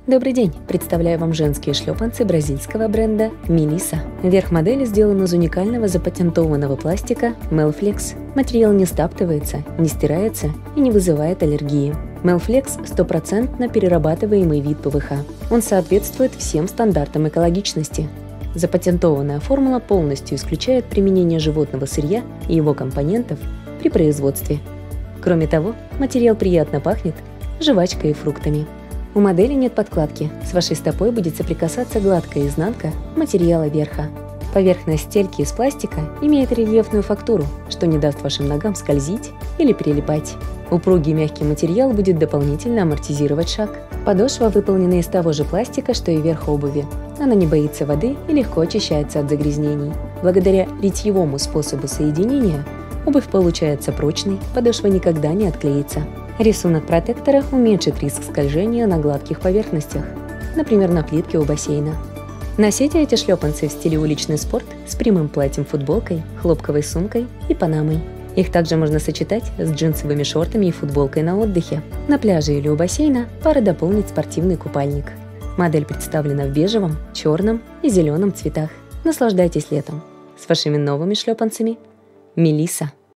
Добрый день! Представляю вам женские шлепанцы бразильского бренда Melissa. Верх модели сделан из уникального запатентованного пластика Melflex. Материал не стаптывается, не стирается и не вызывает аллергии. Melflex – стопроцентно перерабатываемый вид ПВХ. Он соответствует всем стандартам экологичности. Запатентованная формула полностью исключает применение животного сырья и его компонентов при производстве. Кроме того, материал приятно пахнет жвачкой и фруктами. У модели нет подкладки, с вашей стопой будет соприкасаться гладкая изнанка материала верха. Поверхность стельки из пластика имеет рельефную фактуру, что не даст вашим ногам скользить или прилипать. Упругий мягкий материал будет дополнительно амортизировать шаг. Подошва выполнена из того же пластика, что и верх обуви. Она не боится воды и легко очищается от загрязнений. Благодаря ритьевому способу соединения обувь получается прочной, подошва никогда не отклеится. Рисунок протектора уменьшит риск скольжения на гладких поверхностях, например, на плитке у бассейна. Носите эти шлепанцы в стиле уличный спорт с прямым платьем-футболкой, хлопковой сумкой и панамой. Их также можно сочетать с джинсовыми шортами и футболкой на отдыхе. На пляже или у бассейна пара дополнит спортивный купальник. Модель представлена в бежевом, черном и зеленом цветах. Наслаждайтесь летом с вашими новыми шлепанцами Melissa.